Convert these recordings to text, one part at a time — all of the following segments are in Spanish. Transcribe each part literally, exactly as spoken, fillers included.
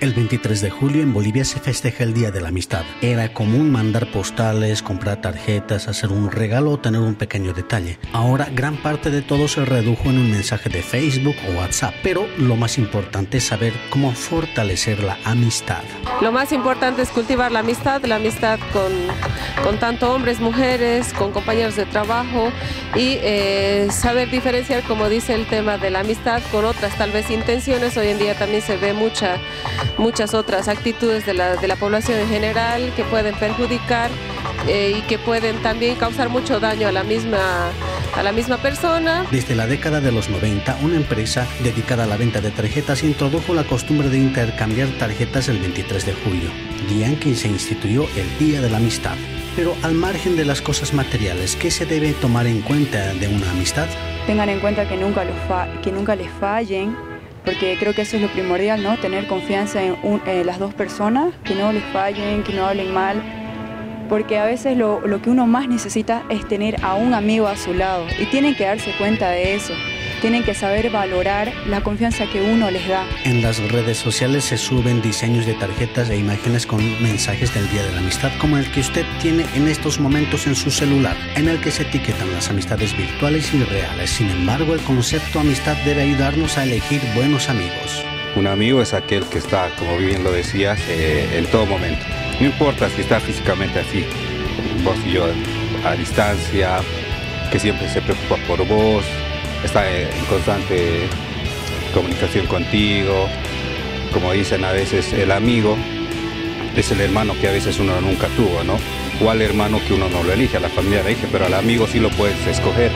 El veintitrés de julio en Bolivia se festeja el Día de la Amistad. Era común mandar postales, comprar tarjetas, hacer un regalo o tener un pequeño detalle. Ahora gran parte de todo se redujo en un mensaje de Facebook o WhatsApp, pero lo más importante es saber cómo fortalecer la amistad. Lo más importante es cultivar la amistad, la amistad con, con tanto hombres, mujeres, con compañeros de trabajo y eh, saber diferenciar, como dice el tema de la amistad, con otras tal vez intenciones. Hoy en día también se ve mucha muchas otras actitudes de la, de la población en general que pueden perjudicar eh, y que pueden también causar mucho daño a la misma a la misma persona. Desde la década de los noventa, una empresa dedicada a la venta de tarjetas introdujo la costumbre de intercambiar tarjetas el veintitrés de julio, día en que se instituyó el Día de la Amistad. Pero al margen de las cosas materiales, ¿qué se debe tomar en cuenta de una amistad? Tengan en cuenta que nunca, los fa que nunca les fallen, porque creo que eso es lo primordial, ¿no? Tener confianza en, un, en las dos personas, que no les fallen, que no hablen mal, porque a veces lo, lo que uno más necesita es tener a un amigo a su lado y tienen que darse cuenta de eso. Tienen que saber valorar la confianza que uno les da. En las redes sociales se suben diseños de tarjetas e imágenes con mensajes del Día de la Amistad, como el que usted tiene en estos momentos en su celular, en el que se etiquetan las amistades virtuales y reales. Sin embargo, el concepto amistad debe ayudarnos a elegir buenos amigos. Un amigo es aquel que está, como bien lo decías, eh, en todo momento. No importa si está físicamente así, vos y yo a distancia, que siempre se preocupa por vos, está en constante comunicación contigo. Como dicen a veces, el amigo es el hermano que a veces uno nunca tuvo, ¿no? O al hermano que uno no lo elige, a la familia la elige, pero al amigo sí lo puedes escoger.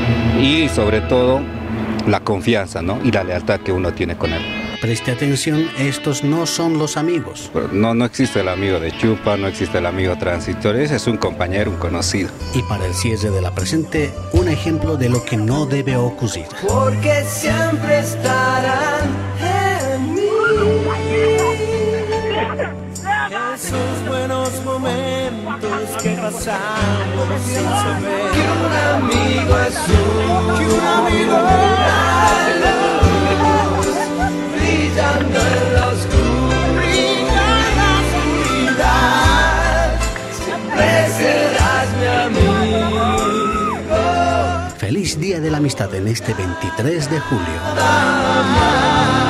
Y sobre todo, la confianza, ¿no? Y la lealtad que uno tiene con él. Preste atención, estos no son los amigos. No, no existe el amigo de chupa, no existe el amigo transitorio, ese es un compañero, un conocido. Y para el cierre de la presente, un ejemplo de lo que no debe ocurrir. Porque siempre estarán en mí esos buenos momentos que pasamos sin saber que un amigo es un, que un amigo es la luz brillando en la oscuridad, siempre serás mi amigo. Feliz Día de la Amistad en este veintitrés de julio.